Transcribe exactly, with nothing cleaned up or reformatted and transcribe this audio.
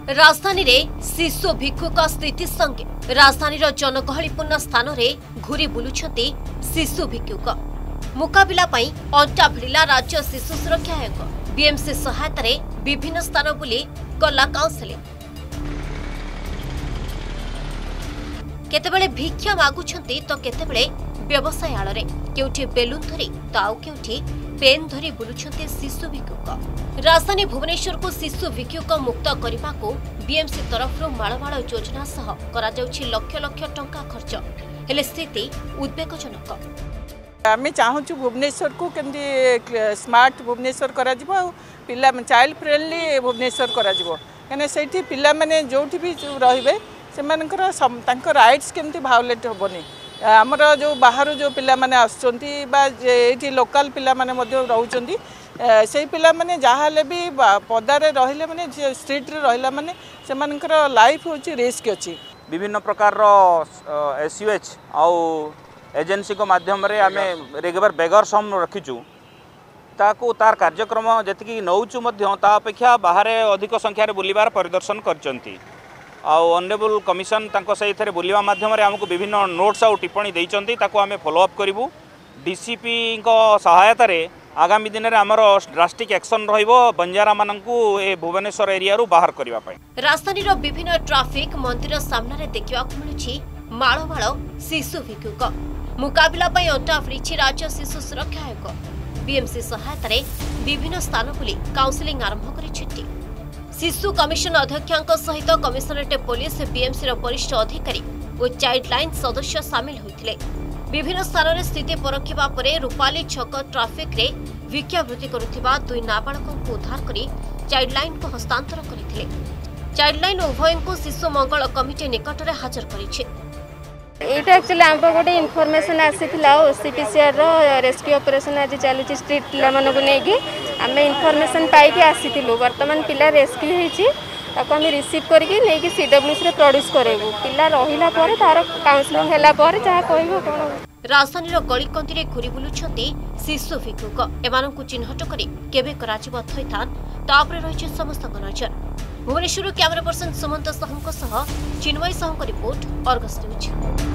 राजधानी रे शिशु भिक्षुक स्थिति संगे राजधानी जनगहलीपूर्ण स्थान रे घूरी बुलुछंती शिशु भिक्षुक मुकाबिला पई अंटा भिड़िला राज्य शिशु सुरक्षा आयोग बीएमसी सहायता रे विभिन्न स्थान बुली कला काउंसिलिंग केतेबेले भिक्षा मागुछंती तो केतेबेले व्यवसाय आଳରେ केउठी बेलून धरी तो आउ केउठी पेन धरी बुलुछंती शिशु भिक्षुक राजधानी भुवनेश्वर को शिशु भिक्षुक मुक्त करने को बीएमसी तरफ मालमाल योजना सह करा जाउछि लक्ष लक्ष टंका खर्च हेले स्थिति उद्वेगजनक। आम चाहूँ भुवनेश्वर को केमती स्मार्ट भुवनेश्वर करा जिवो पिला चाइल्ड फ्रेंडली भुवनेश्वर करा जिवो कने सेठी पिला माने जोठी भी रहिबे सेमानकर तांकर राइट्स केमती भायोलेट होबनी आमर जो बाहर जो पिला माने आसुचंती बा एठी लोकल पिला माने मध्य रहउचंती से पिला माने जाहाले भी पदारे रहिले माने स्ट्रीट रे रहिला माने सेमानकर लाइफ होची रिस्क अछि विभिन्न प्रकार रो एसयूएच आउ एजेंसी को माध्यम रे आमे रेगुलर बेगर्स हम रखिचु ताकू तार कार्यक्रम जतिकी नौचु मध्य ता अपेक्षा बाहर अधिक संख्या रे बुलिबार परिदर्शन करचंती आउ ऑनरेबल कमिशन तांको सही थरे बुलिबा माध्यम रे हमकु विभिन्न नोट्स आउ टिप्पणी दैचंती ताकू आमे फॉलो अप करिवु डीसीपी को सहायता रे आगामी दिन रे हमर ड्रास्टिक एक्शन रहिबो बंजारा माननकु ए भुवनेश्वर एरिया रु बाहर करिवा पई। राजधानी रो विभिन्न ट्रैफिक मंदिर सामना रे देखिवा को मिलुछि माळ माळ शिशु भिक्षुक मुकाबिला पई अंटा फ्रिछि राज्य शिशु सुरक्षा आयोग बीएमसी सहायता रे विभिन्न स्थान बुली काउंसिलिंग आरंभ करिछि। शिशु कमिशन अध्यक्षांक सहित कमिशनरेट पुलिस बीएमसी रो वरिष्ठ अधिकारी और चाइल्ड लाइन सदस्य सामिल होइथिले। विभिन्न स्थान रे स्थिति परखिबा परे रूपाली छक ट्रैफिक रे भिक्षावृत्ति करुथिबा दुई नाबालकों को उद्धार करी चाइल्ड लाइन को हस्तांतर करथिले। चाइल्ड लाइन उभयं को शिशु मंगल कमिटी निकट रे हाजर करिछि। एटा एक्चुअली आम गोटे इनफॉरमेशन आसीथिला ओसीपीसीआर रो रेस्क्यू ऑपरेशन आज चलुछि स्ट्रीट पिला मन को नेकी आमे इनफॉरमेशन पाई के आसीथिलु वर्तमान पिला रेस्क्यू हेछि ताको आमे रिसीव करके नेकी सीडब्ल्यूसी रे प्रोड्यूस करेबु पिला रहिला पर तार काउंसलिंग हैला पर जहा कहबो कोन। राजधानी रो गलीकंती रे घुरी बुलुछंती शिशु भिक्षुक एमानन को चिन्हट करी केबे कराजिबो थैथान तापरे रहिछि समस्त नजर। भुवनेश्वर कैमरा पर्सन सुमंत साहू सह चिन्मय साहू रिपोर्ट अर्गस न्यूज।